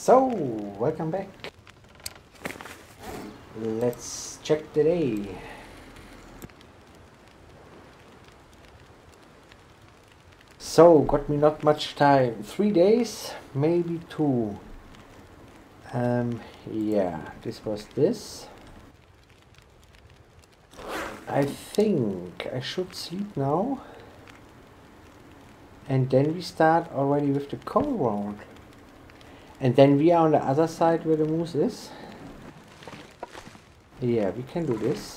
So, welcome back. Let's check the day. So, got me not much time. 3 days, maybe 2. Yeah, this was this. I think I should sleep now. And then we start already with the call round. And then we are on the other side where the moose is. Yeah, we can do this.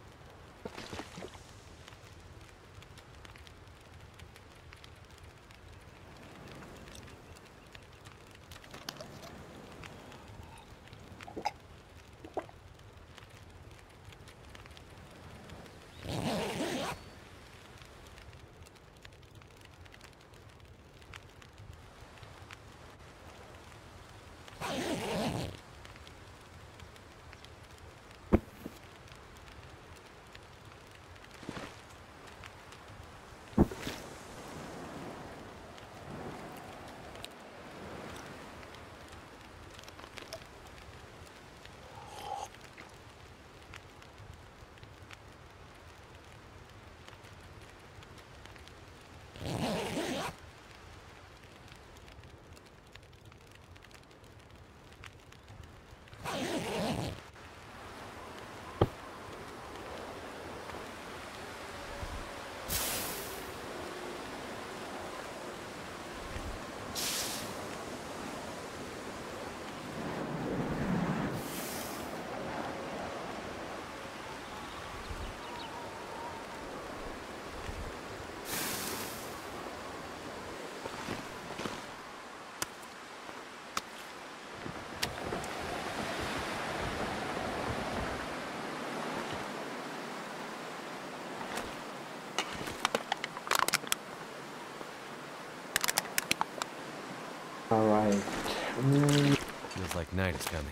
Alright. Feels like night is coming.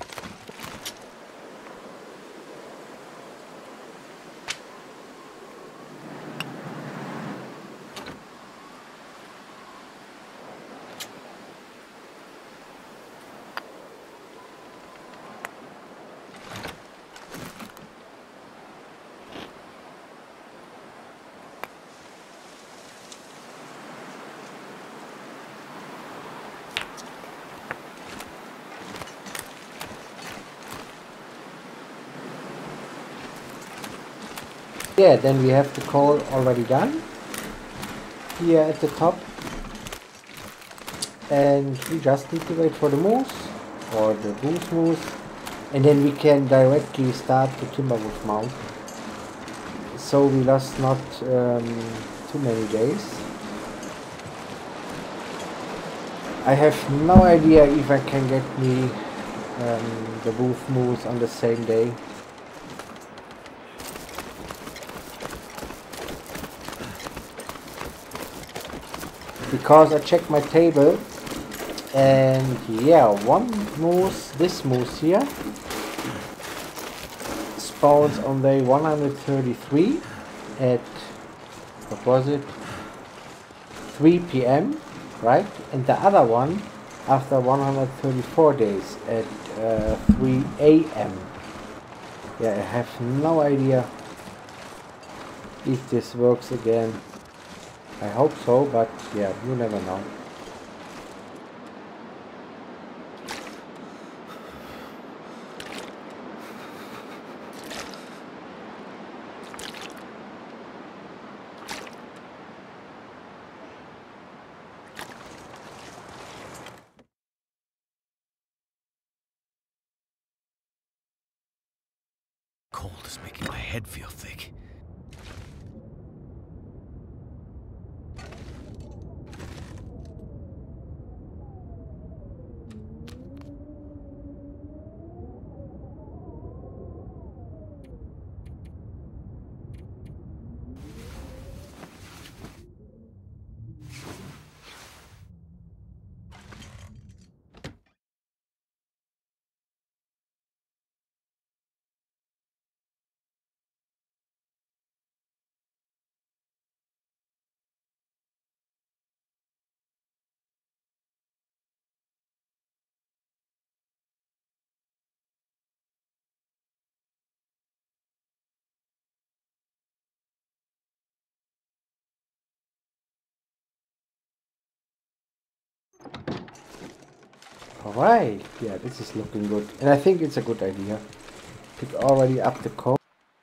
Yeah, then we have the call already done here at the top, and we just need to wait for the moose or the goose moose, and then we can directly start the timberwolf mount. So we lost not too many days. I have no idea if I can get me the wolf moose on the same day. Because I checked my table, and yeah, one moose, this moose here, spawns on day 133 at, what was it, 3 p.m., right? And the other one after 134 days at 3 a.m. Yeah, I have no idea if this works again. I hope so, but yeah, you never know. Cold is making my head feel thick. Alright, yeah, this is looking good. And I think it's a good idea. Pick already up the code.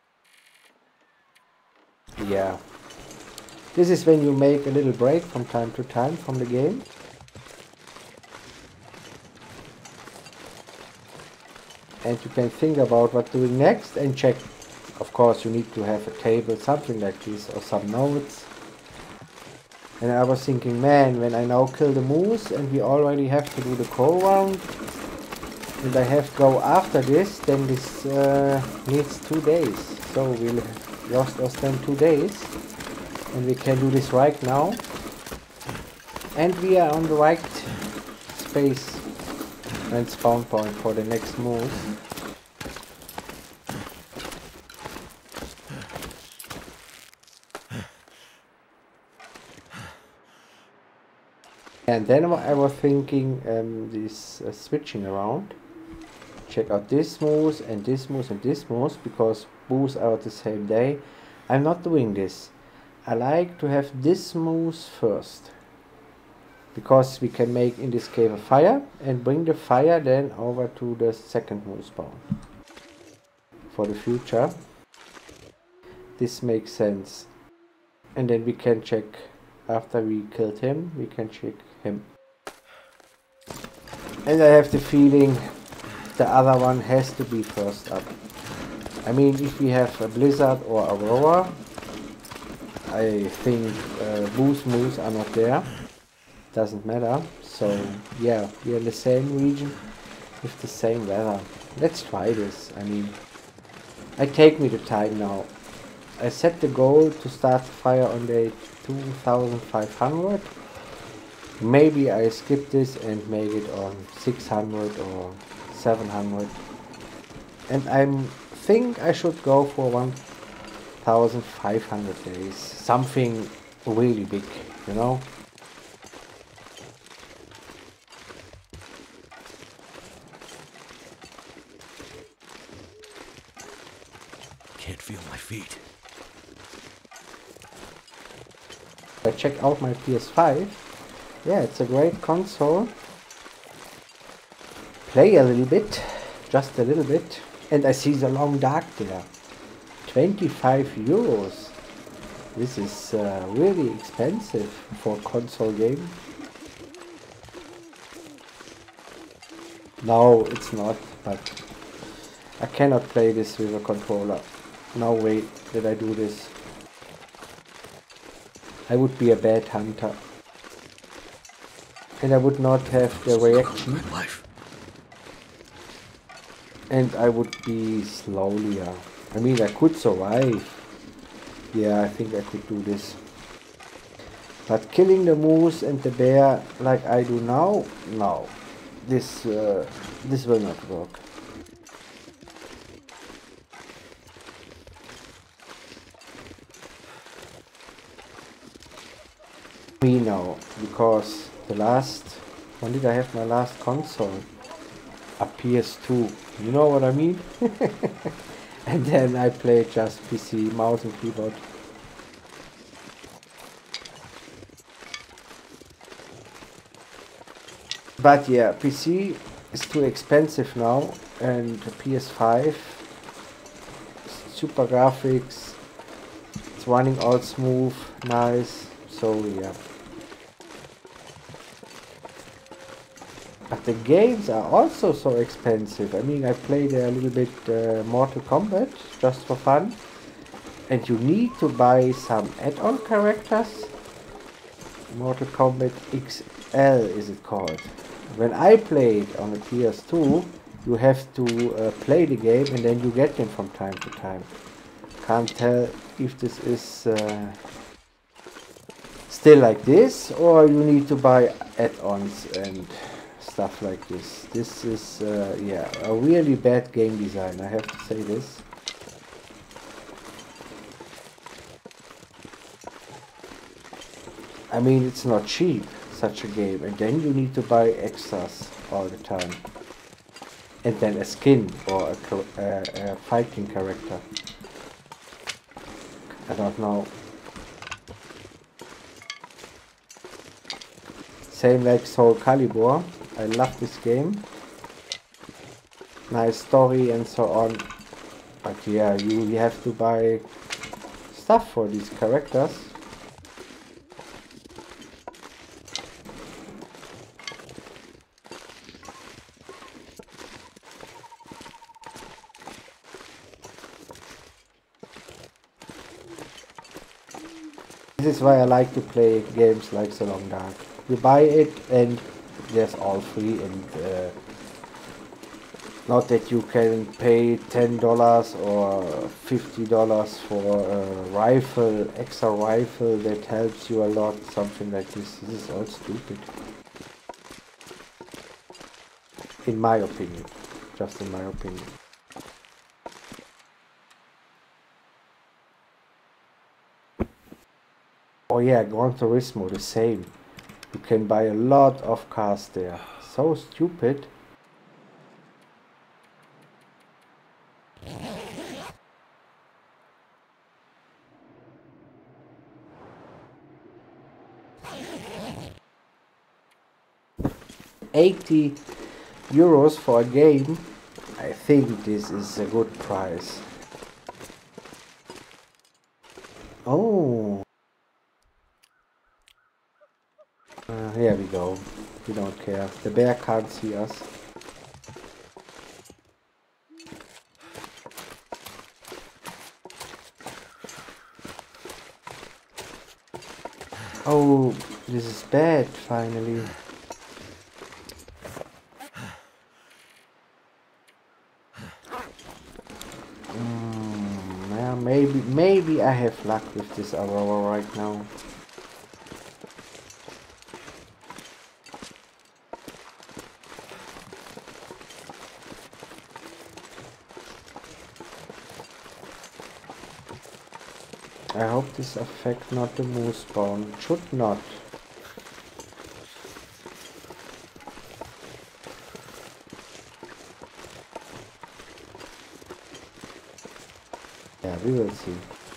Yeah. This is when you make a little break from time to time from the game. And you can think about what doing next and check. Of course, you need to have a table, something like this, or some notes. And I was thinking, man, when I now kill the moose and we already have to do the call round, and I have to go after this, then this needs 2 days. So we'll lost us then 2 days. And we can do this right now. And we are on the right space and spawn point for the next moose. And then I was thinking this switching around. Check out this moose and this moose and this moose, because moose are the same day. I'm not doing this. I like to have this moose first, because we can make in this cave a fire and bring the fire then over to the second moose spawn for the future. This makes sense. And then we can check after we killed him, we can check him. And I have the feeling the other one has to be first up. I mean, if we have a blizzard or aurora, I think boost moves are not there. Doesn't matter. So yeah, we're in the same region with the same weather. Let's try this. I mean, I take me the time now. I set the goal to start the fire on day 2500. Maybe I skip this and make it on 600 or 700. And I think I should go for 1500 days. Something really big, you know? Can't feel my feet. I check out my PS5. Yeah, it's a great console. Play a little bit, just a little bit. And I see the long dark there. 25 euros. This is really expensive for a console game. No, it's not, but I cannot play this with a controller. No way that I do this. I would be a bad hunter. And I would not have the reaction. And I would be slowlier. I mean, I could survive. Yeah, I think I could do this. But killing the moose and the bear like I do now, no. This will not work. Me now, because the last, when did I have my last console? A PS2, you know what I mean? And then I played just PC, mouse and keyboard. But yeah, PC is too expensive now, and PS5, super graphics, it's running all smooth, nice, so yeah. But the games are also so expensive. I mean, I played a little bit Mortal Kombat just for fun. And you need to buy some add-on characters. Mortal Kombat XL is it called. When I played on the PS2, you have to play the game and then you get them from time to time. Can't tell if this is still like this or you need to buy add-ons and stuff like this. This is yeah, a really bad game design, I have to say this. I mean, it's not cheap, such a game, and then you need to buy extras all the time. And then a skin or a fighting character. I don't know. Same like Soul Calibur. I love this game. Nice story and so on. But yeah, you have to buy stuff for these characters. This is why I like to play games like So Long Dark. You buy it and there's all free, and not that you can pay $10 or $50 for a rifle, extra rifle that helps you a lot, something like this. This is all stupid. In my opinion. Just in my opinion. Oh yeah, Gran Turismo, the same. You can buy a lot of cars there. So stupid. €80 for a game. I think this is a good price. Oh. Here we go. We don't care. The bear can't see us. Oh, this is bad, finally. Yeah, maybe I have luck with this Aurora right now. I hope this affect not the moose spawn. Should not. Yeah, we will see.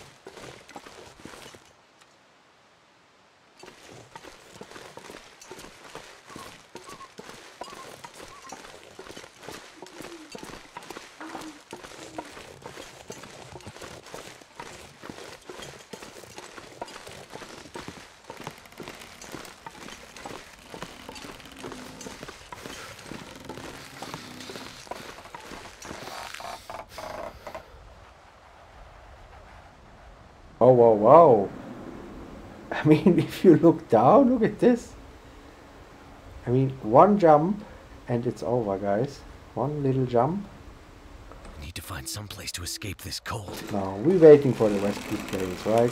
Oh, wow, wow. I mean, if you look down, look at this. I mean, one jump and it's over, guys. One little jump. I need to find some place to escape this cold. Now, we're waiting for the rescue planes, right?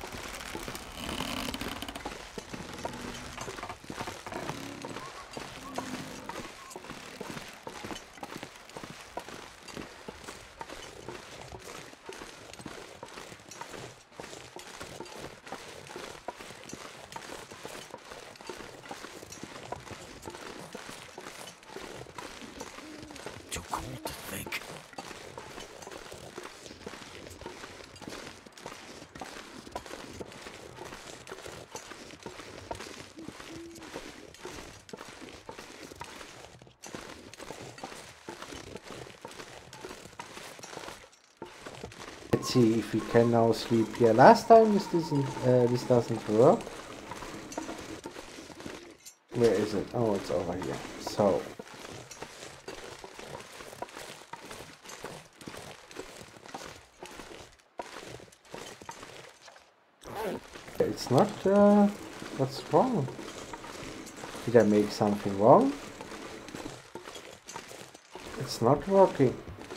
Too cold to think. Let's see if we can now sleep here. Last time this doesn't work. Where is it? Oh, it's over here. So it's not. What's wrong? Did I make something wrong? It's not working.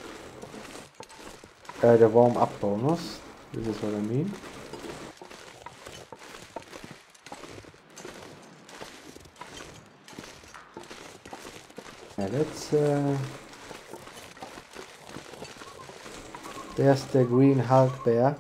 The warm-up bonus. This is what I mean. Yeah, let's. There's the green Hulk bear.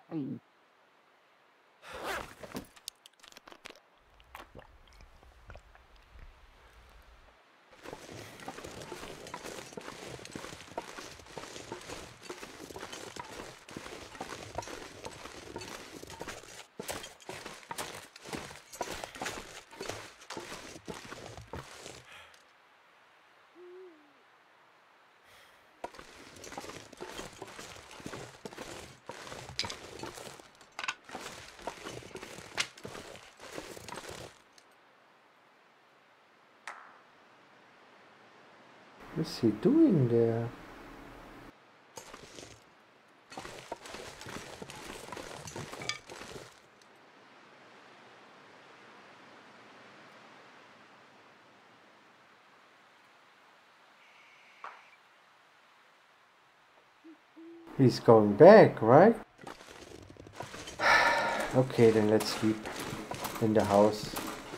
What's he doing there? He's going back, right? Okay, then let's sleep in the house.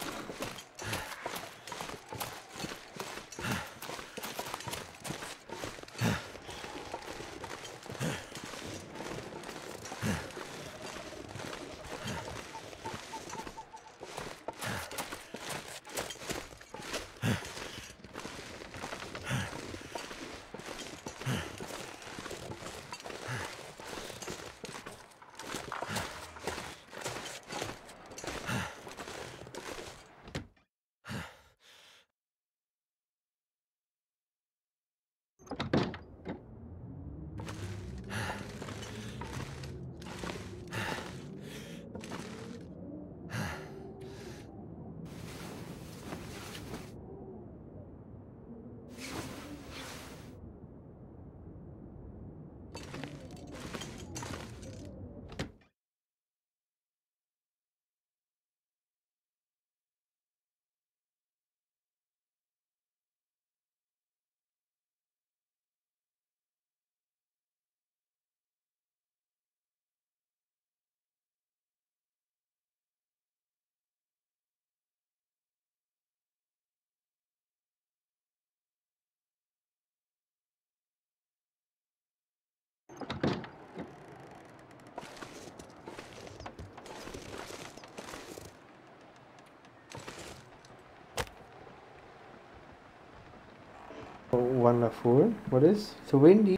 Oh, wonderful. What is? So windy.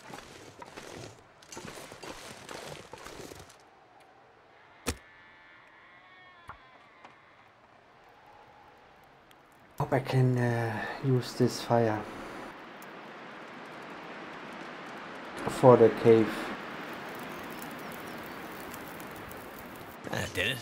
Hope I can use this fire for the cave. That did it.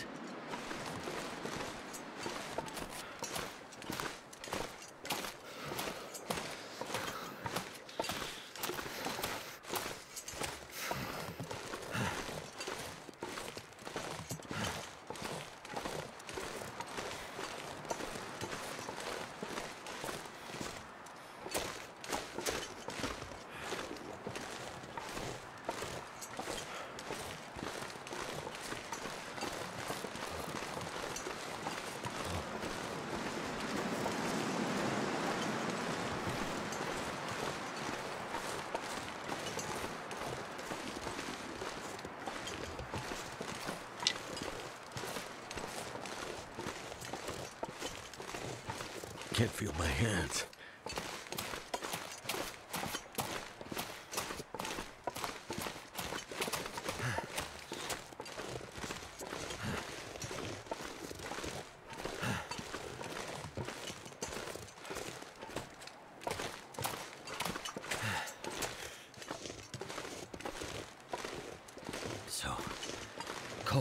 Can't feel my hands. So cold.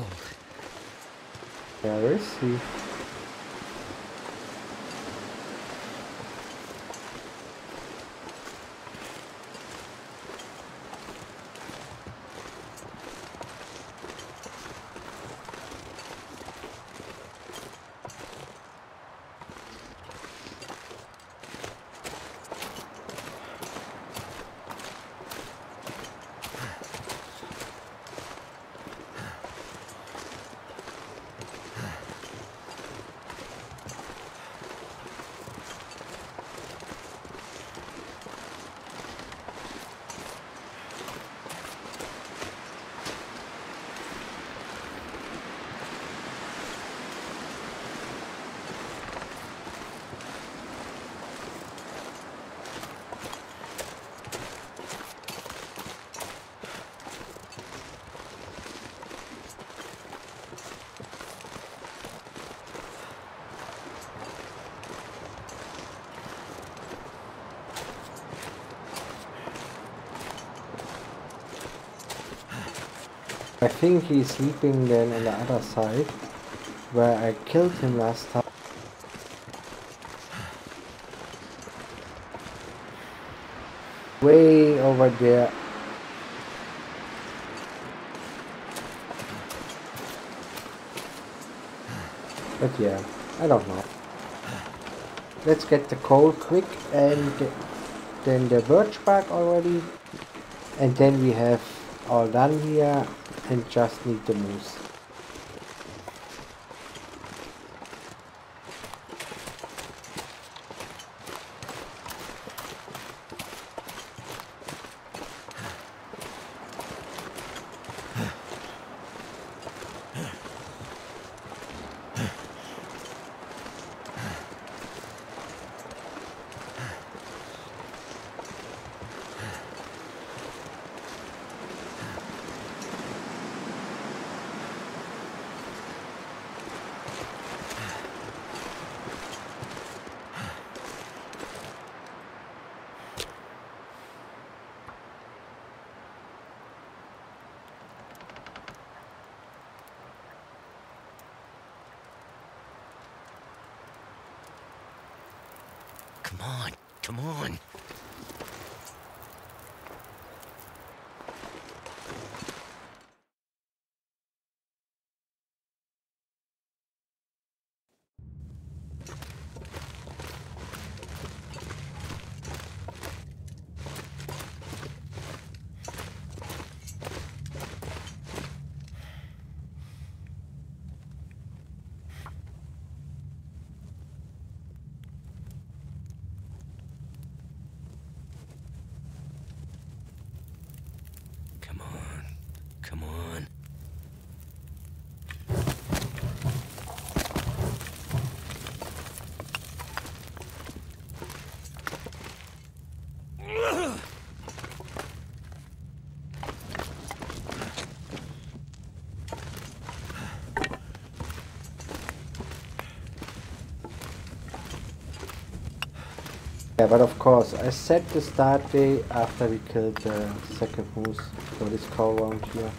Where is he? I think he's sleeping then on the other side, where I killed him last time. Way over there. But yeah, I don't know. Let's get the coal quick and then the birch bark already. And then we have all done here and just need the moose. Come on, come on. Come on, come on. Yeah, but of course, I set the start day after we killed the second moose for this cow round here.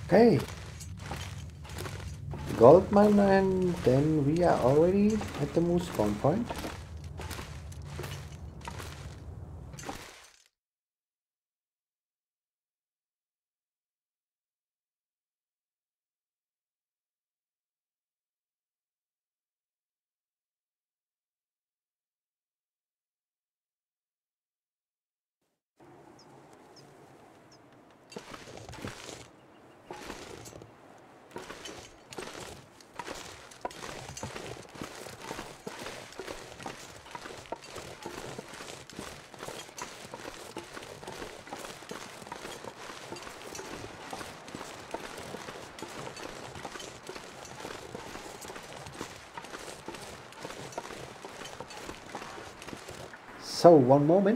Okay. Gold mine, and then we are already at the moose spawn point. So, one moment.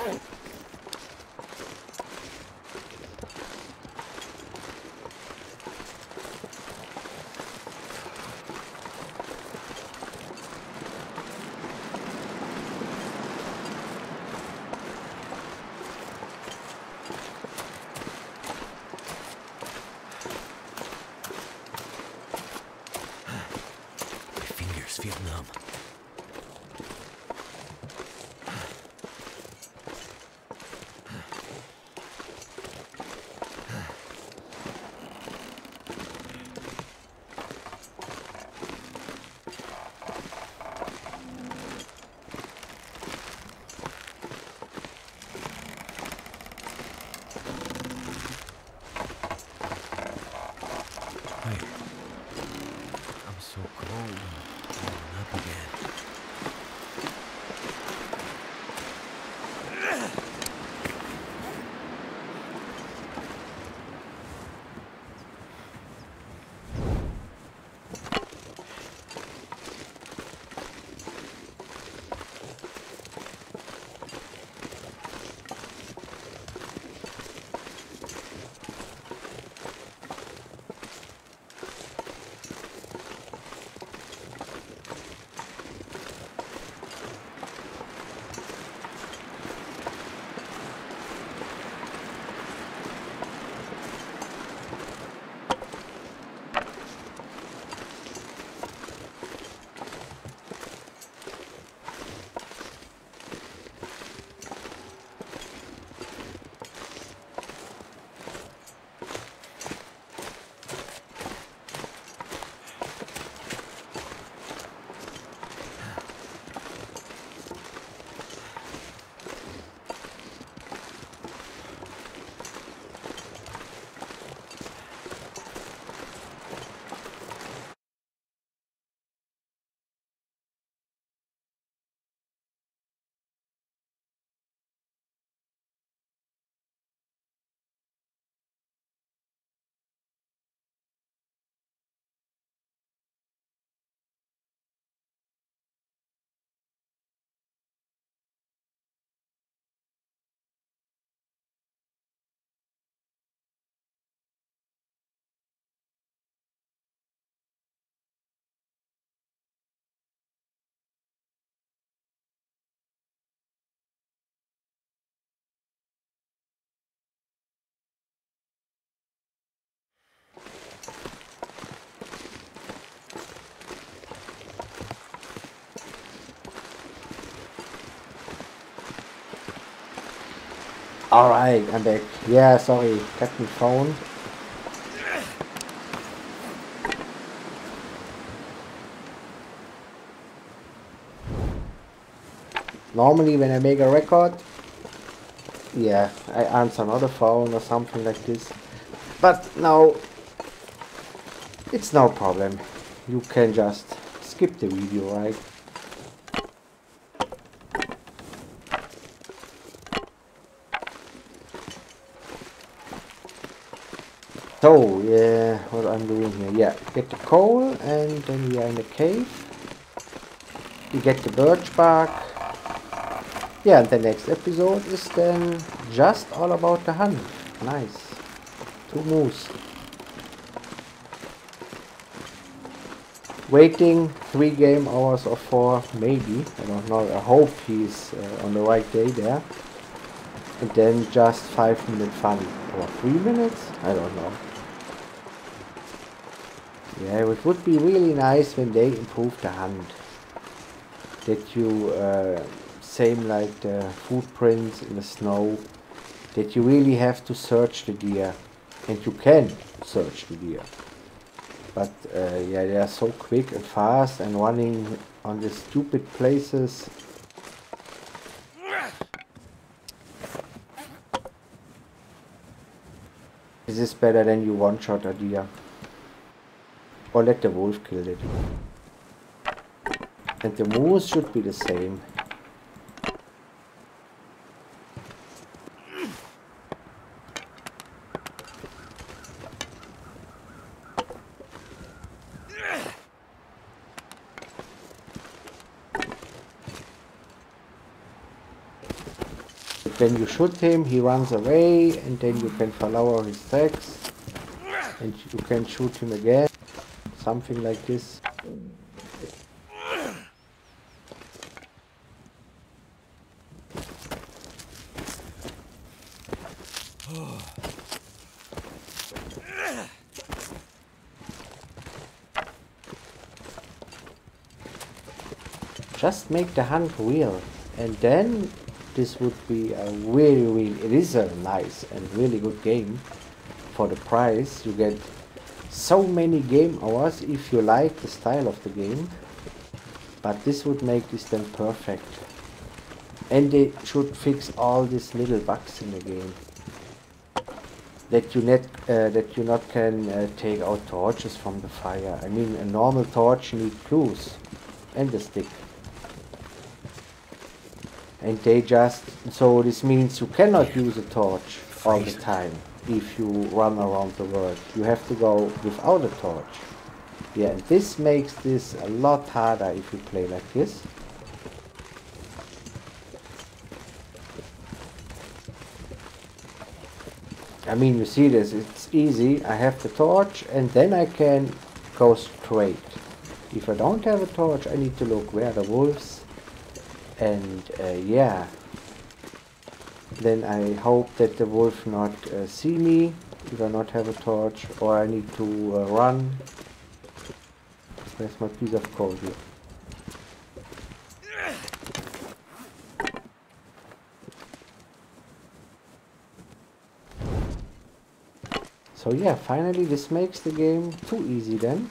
My fingers feel numb. Wait. I'm so cold. Warming up again. Alright, I'm back. Yeah, sorry, got my phone. Normally when I make a record, yeah, I answer another phone or something like this. But now, it's no problem. You can just skip the video, right? So, yeah, what I'm doing here. Yeah, get the coal and then we are in the cave. We get the birch bark. Yeah, and the next episode is then just all about the hunt. Nice. 2 moose. Waiting 3 game hours or 4, maybe. I don't know. I hope he's on the right day there. And then just 5-minute fun. Or 3 minutes? I don't know. Yeah, it would be really nice when they improve the hunt. That you, same like the footprints in the snow, that you really have to search the deer. And you can search the deer. But yeah, they are so quick and fast and running on these stupid places. This is better than you one-shot a deer. Or let the wolf kill it. And the moose should be the same. then you shoot him, he runs away, and then you can follow his tracks, and you can shoot him again, something like this. Just make the hunt real, and then this would be a really, it is a nice and really good game for the price. You get so many game hours if you like the style of the game, but this would make this then perfect. And they should fix all these little bugs in the game. That you not can take out torches from the fire. I mean, a normal torch needs clues and a stick. And they just, so this means you cannot use a torch all the time if you run around the world. You have to go without a torch. Yeah, and this makes this a lot harder if you play like this. I mean, you see this, it's easy. I have the torch and then I can go straight. If I don't have a torch, I need to look where the wolves. And yeah, then I hope that the wolf not see me if I not have a torch, or I need to run. Where's my piece of coal here? So yeah, finally this makes the game too easy then.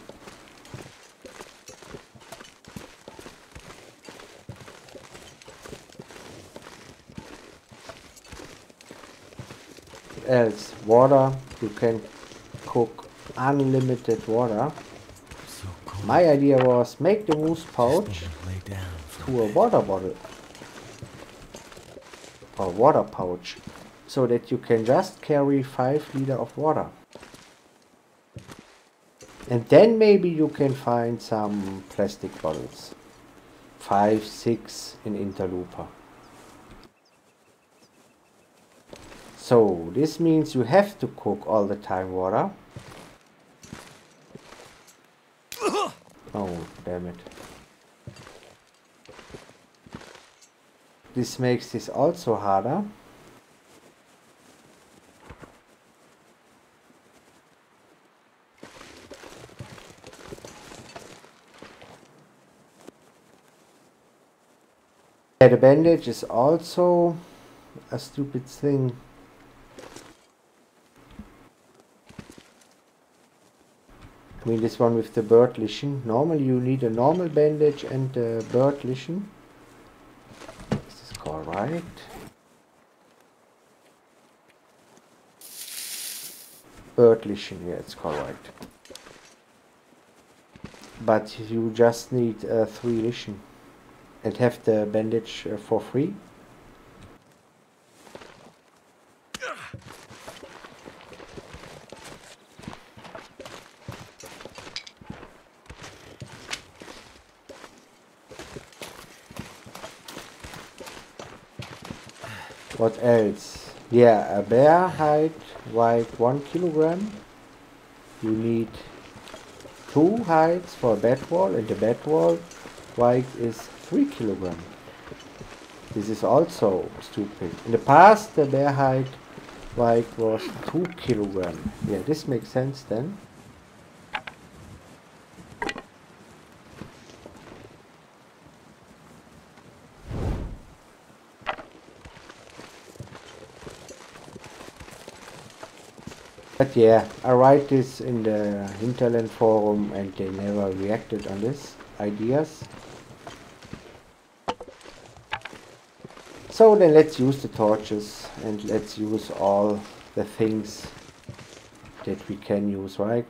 Else water, you can cook unlimited water. So cold. My idea was make the moose pouch Just lay down for to a water bottle or water pouch, so that you can just carry 5 liters of water. And then maybe you can find some plastic bottles, 5, 6 in Interloper. So this means you have to cook all the time water. Oh, damn it. This makes this also harder. Yeah, the bandage is also a stupid thing. I mean, this one with the bird lesion. Normally you need a normal bandage and a bird lesion. Is this called right? Bird lesion, yeah, it's called right. But you just need 3 lesion and have the bandage for free. What else? Yeah, a bear hide weight 1 kilogram. You need 2 hides for a bed wall, and the bed wall weight is 3 kilogram. This is also stupid. In the past, the bear hide weight was 2 kilogram. Yeah, this makes sense then. But yeah, I write this in the Hinterland forum and they never reacted on this ideas. So then let's use the torches and let's use all the things that we can use, right?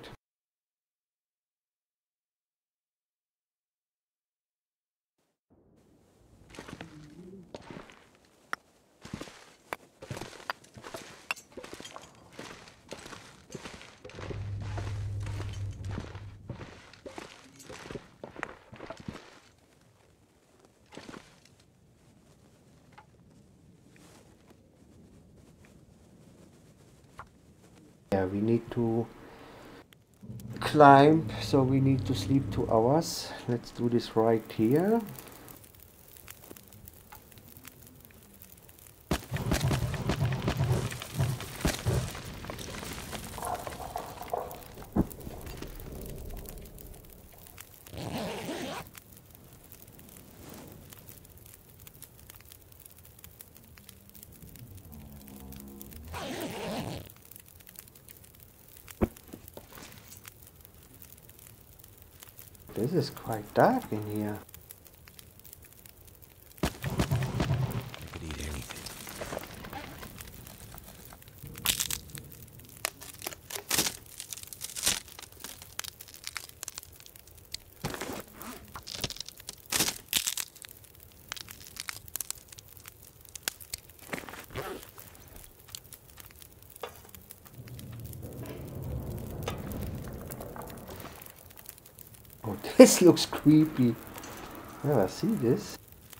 yeah, we need to climb, so we need to sleep 2 hours. Let's do this right here. This is quite dark in here. I could eat anything. Oh, this looks creepy. Never see this.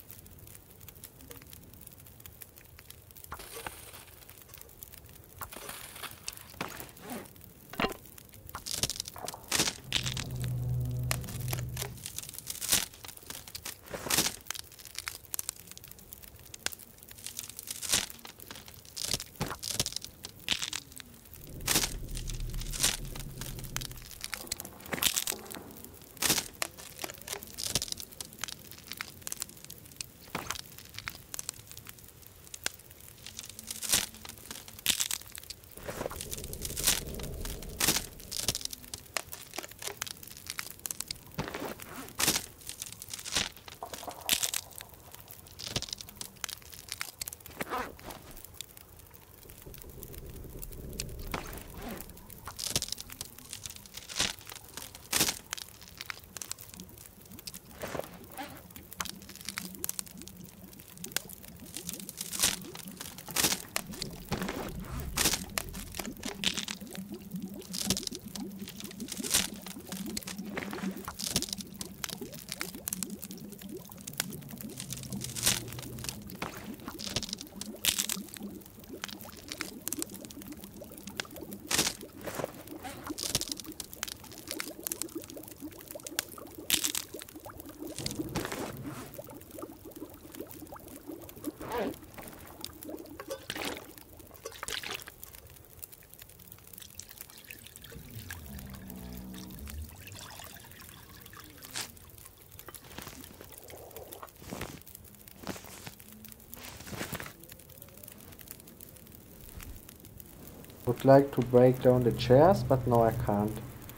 Would like to break down the chairs, but no, I can't.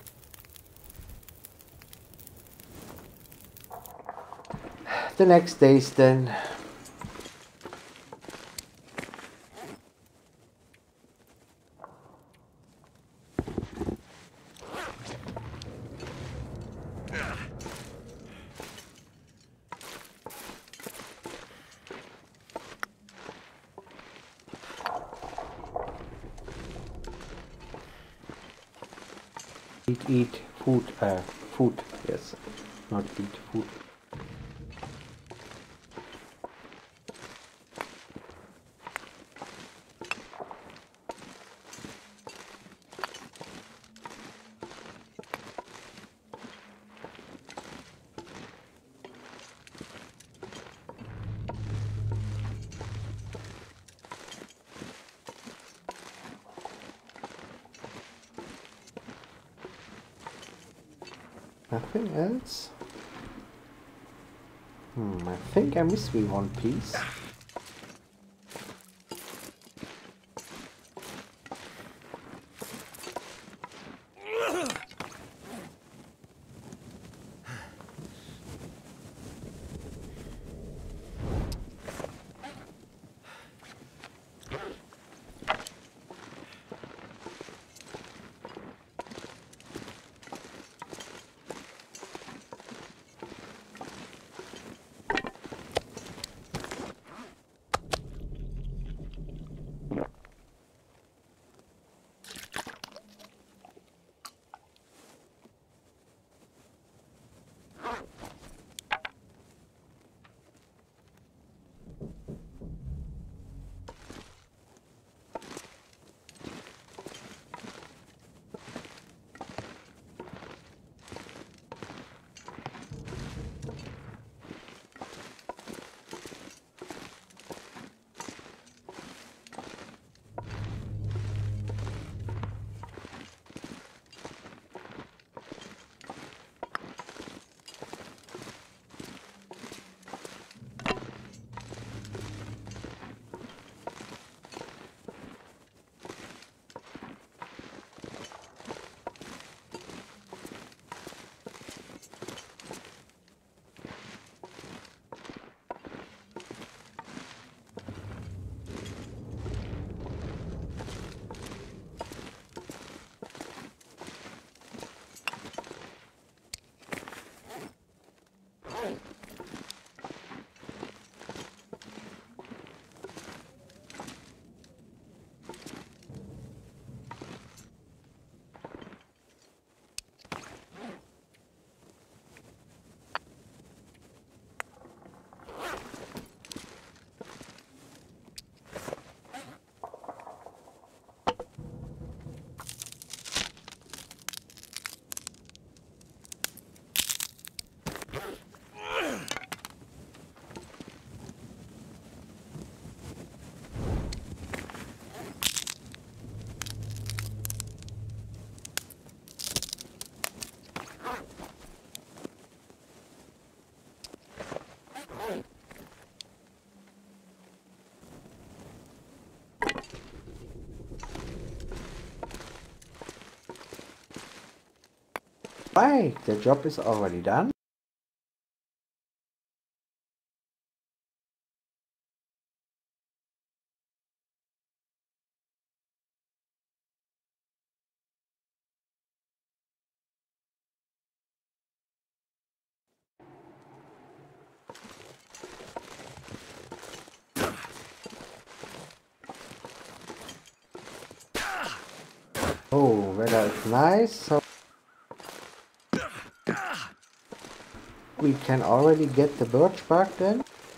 The next days then. Eat food, food, yes, not eat food. Nothing else? I think I missed me one piece. Right, the job is already done. Oh, weather is nice, so we can already get the birch bark then.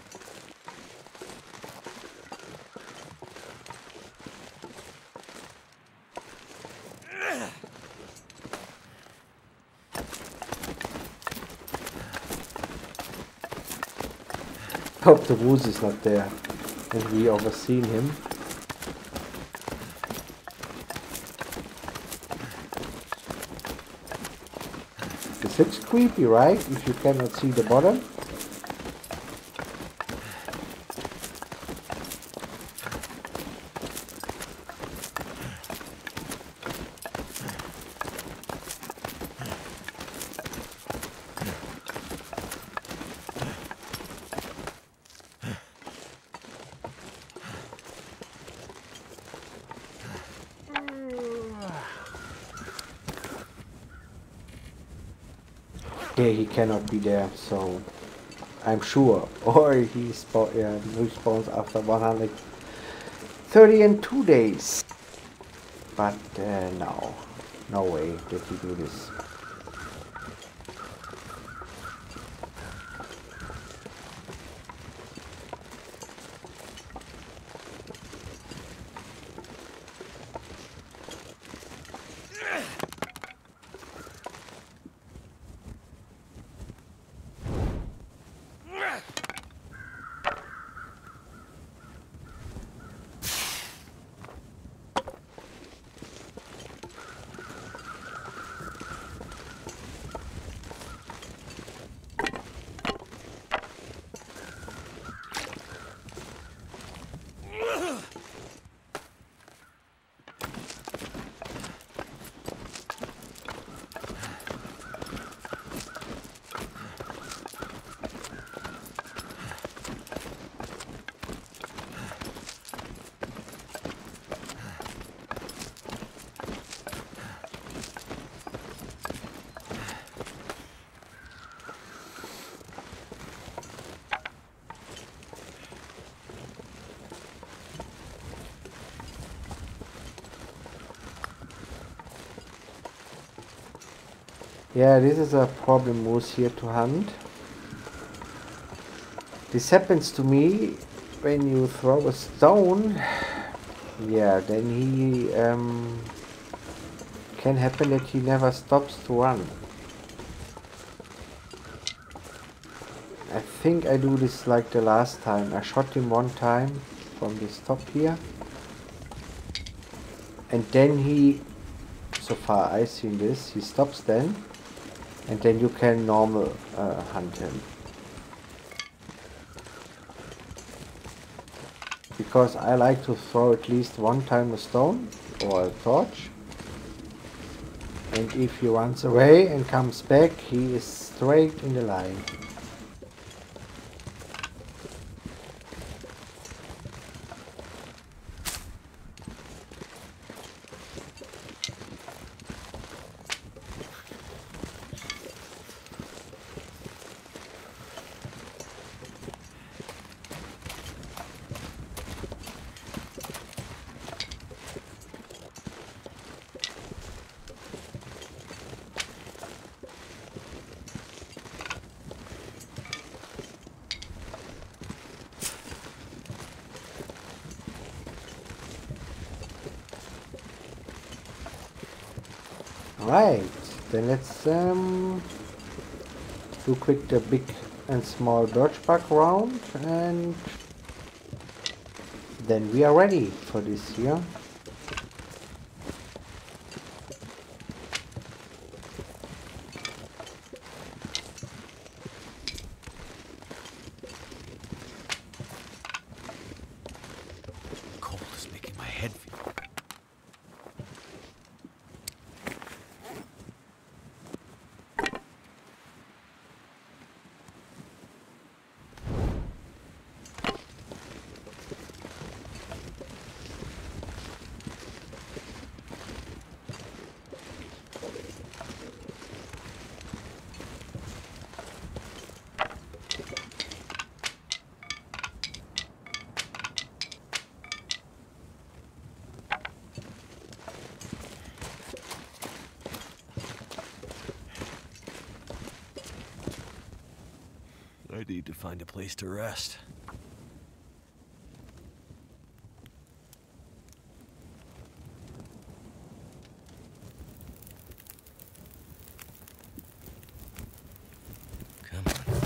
Hope the woods is not there and we overseen him. This looks creepy, right? If you cannot see the bottom. Yeah, he cannot be there, so I'm sure. Or he respawns after 130 and 2 days. But no, no way that he do this. Yeah, this is a problem moose here to hunt. This happens to me when you throw a stone. Yeah, then he can happen that he never stops to run. I think I do this like the last time. I shot him one time from this top here. And then he, so far I've seen this, he stops then. And then you can normal hunt him. Because I like to throw at least one time a stone or a torch. And if he runs away and comes back, he is straight in the line. Right, then let's do quick the big and small birchbark round, and then we are ready for this year. Cold is making my head feel. need to find a place to rest. Come on.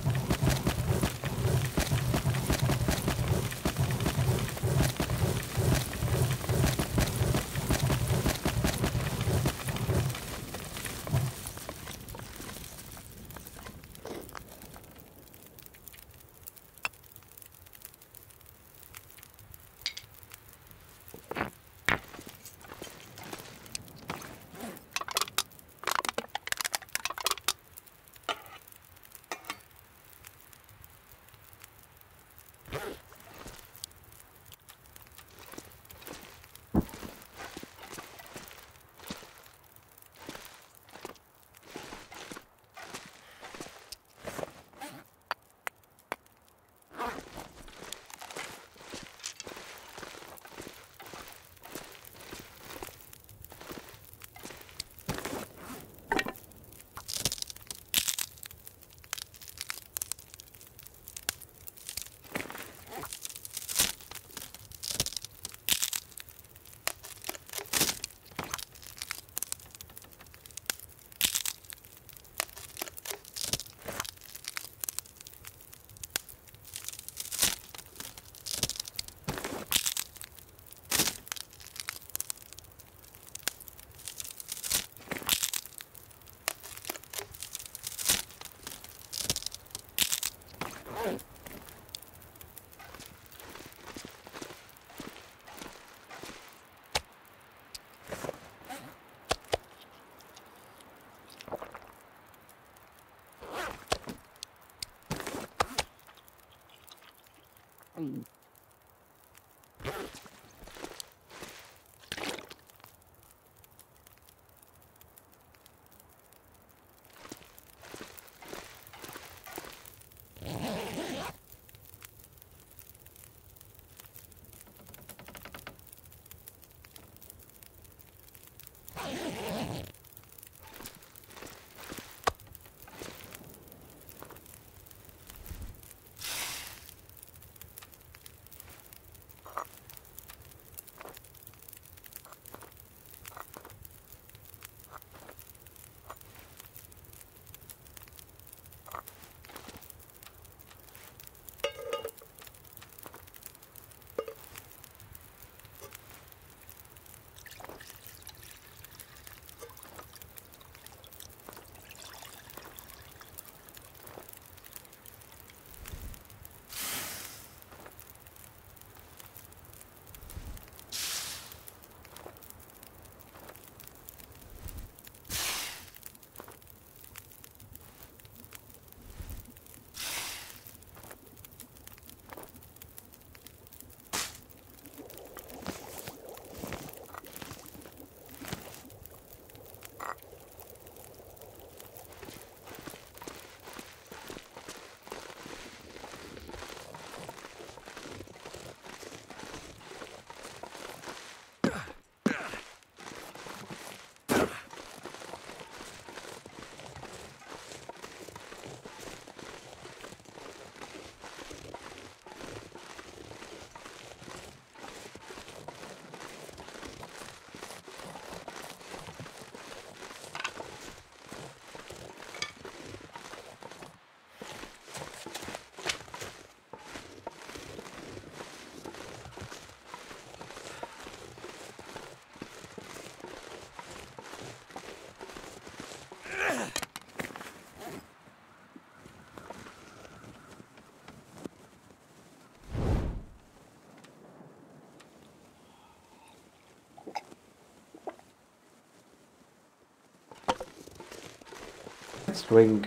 Let's drink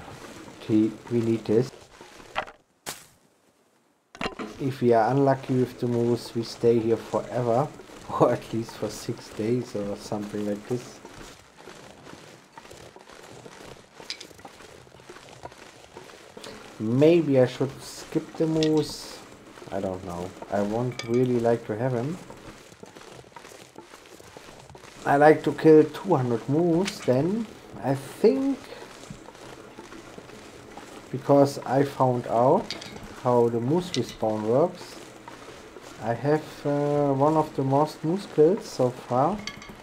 tea. We need this. If we are unlucky with the moose, we stay here forever, or at least for 6 days or something like this. Maybe I should skip the moose. I don't know. I won't really like to have him. I like to kill 200 moose then. I think because I found out how the moose respawn works. I have one of the most moose kills so far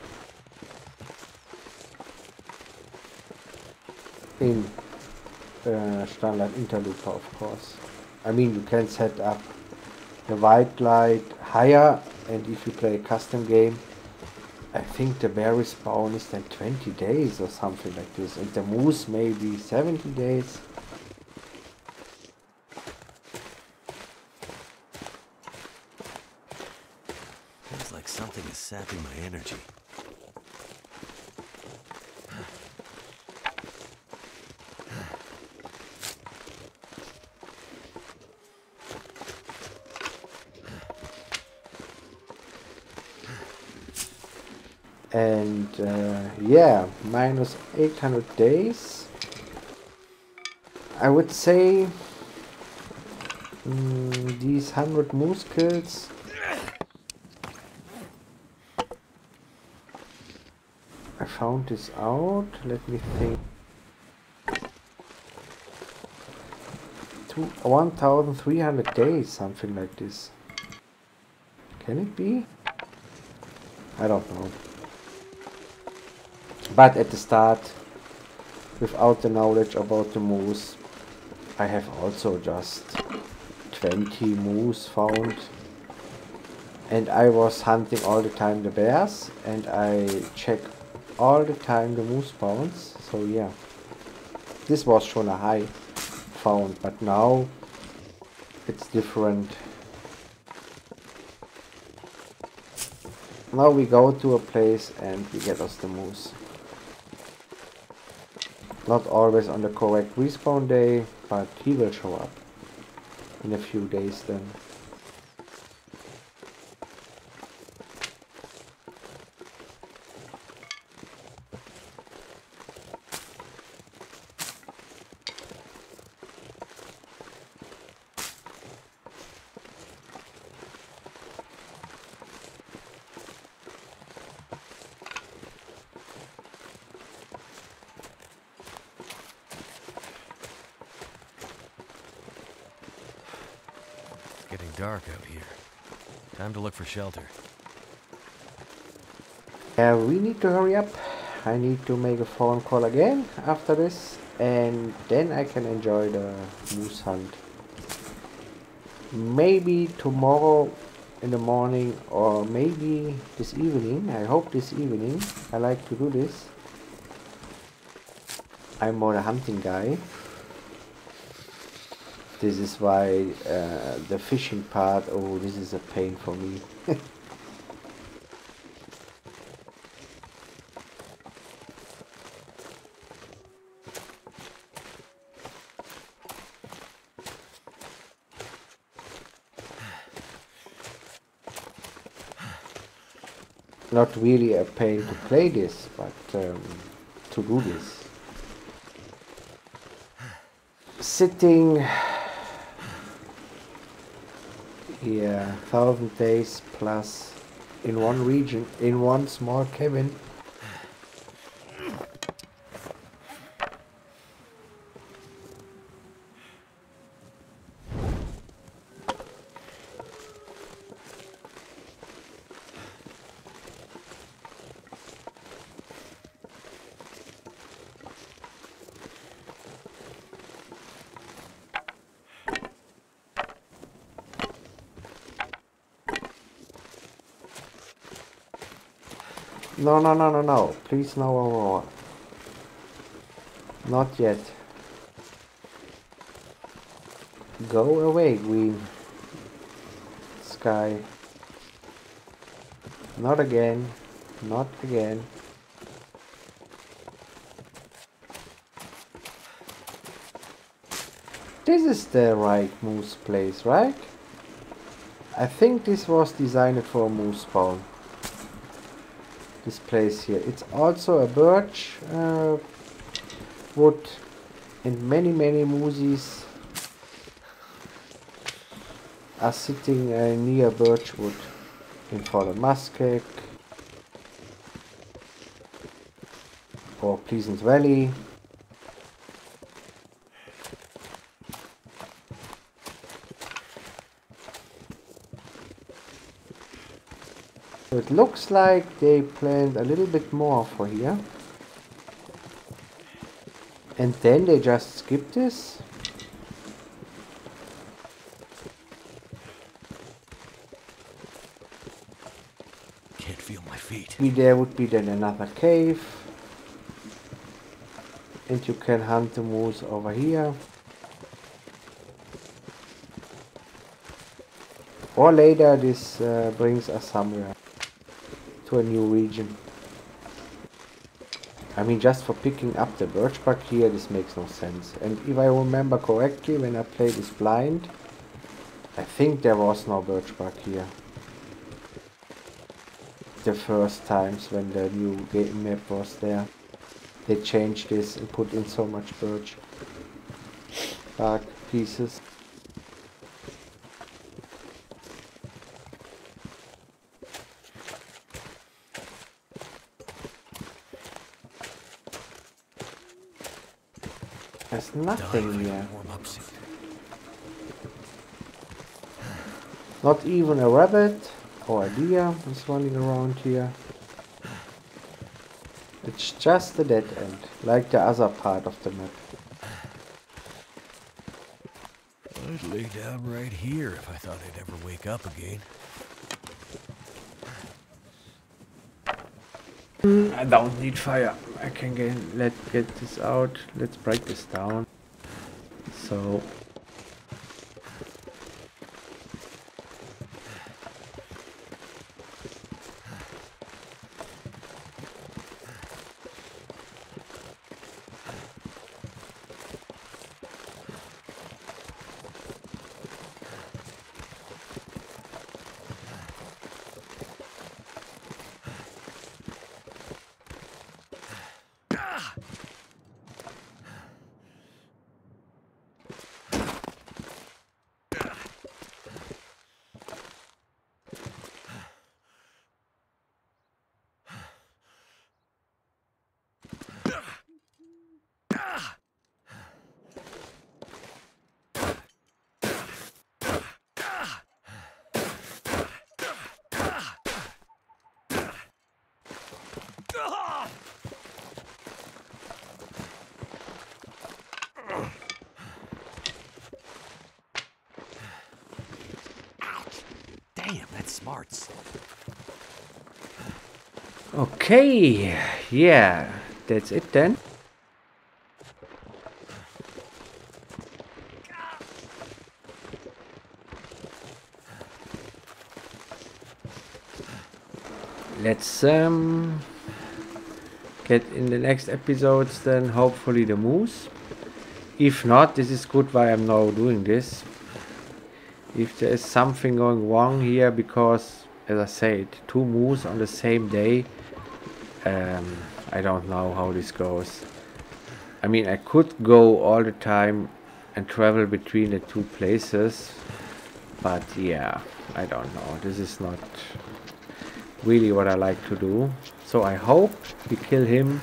in standard Interloper, of course. I mean, you can set up the white light higher, and if you play a custom game, I think the bear respawn is then 20 days or something like this, and the moose maybe 70 days. Feels like something is sapping my energy. And yeah, minus 800 days. I would say these 100 moose kills I found this out. Let me think. 1,300 days, something like this. Can it be? I don't know. But at the start, without the knowledge about the moose, I have also just 20 moose found. And I was hunting all the time the bears, and I check all the time the moose spawns. So yeah, this was schon a high found, but now it's different. Now we go to a place and we get us the moose. Not always on the correct respawn day, but he will show up in a few days then. Getting dark out here. Time to look for shelter. We need to hurry up. I need to make a phone call again after this, and then I can enjoy the moose hunt. Maybe tomorrow in the morning, or maybe this evening. I hope this evening. I like to do this. I'm more a hunting guy. This is why the fishing part, oh, this is a pain for me. Not really a pain to play this, but to do this. Sitting, yeah, 1,000 days plus in one region, in one small cabin. No, no, no, no, no. Please, no aurora. Not yet. Go away, green sky. Not again. Not again. This is the right moose place, right? I think this was designed for a moose spawn. This place here. It's also a birch wood, and many mooses are sitting near birchwood in Fallen Muskeg or Pleasant Valley. So it looks like they planned a little bit more for here. And then they just skip this. Can't feel my feet. There would be then another cave. And you can hunt the moose over here. Or later this brings us somewhere. To a new region. I mean, just for picking up the birchbark here, this makes no sense. And if I remember correctly, when I played this blind, I think there was no birchbark here. The first times when the new game map was there. They changed this and put in so much birch bark pieces. There's nothing here. Not even a rabbit or a deer is running around here. It's just a dead end, like the other part of the map. I'd lay down right here if I thought I'd ever wake up again. I don't need fire. I can get this out. Let's break this down. So Damn, that smarts. okay, yeah, that's it then. Let's get in the next episodes then hopefully the moose. If not, this is good why I'm now doing this. If there is something going wrong here, because as I said, 2 moose on the same day, I don't know how this goes. I mean, I could go all the time and travel between the 2 places, but yeah, I don't know. This is not really what I like to do. So I hope we kill him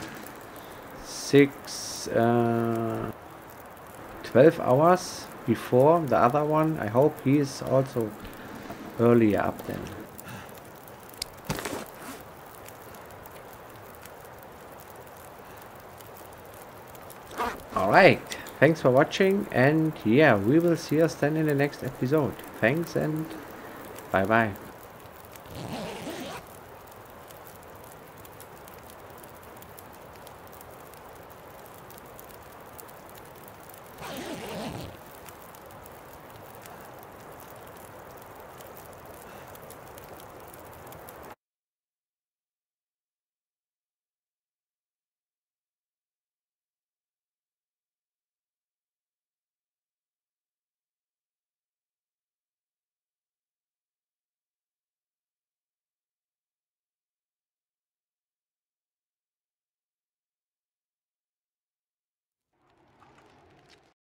12 hours before the other one. I hope he is also earlier up then. Alright, thanks for watching, and yeah, we will see us then in the next episode. Thanks and bye bye.